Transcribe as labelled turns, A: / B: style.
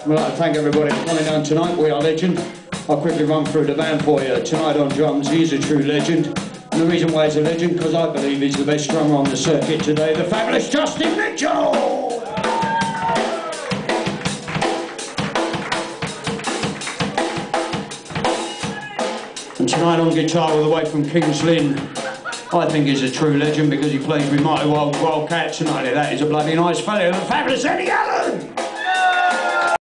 A: I'd like to thank everybody for coming down tonight. We are legend. I'll quickly run through the band for you. Tonight on drums, he's a true legend. And the reason why he's a legend, because I believe he's the best drummer on the circuit today, the fabulous Justin Mitchell! And tonight on guitar, all the way from King's Lynn, I think he's a true legend because he plays with Mighty Wildcats, and not only that, he's a bloody nice fellow, the fabulous Eddie Allen!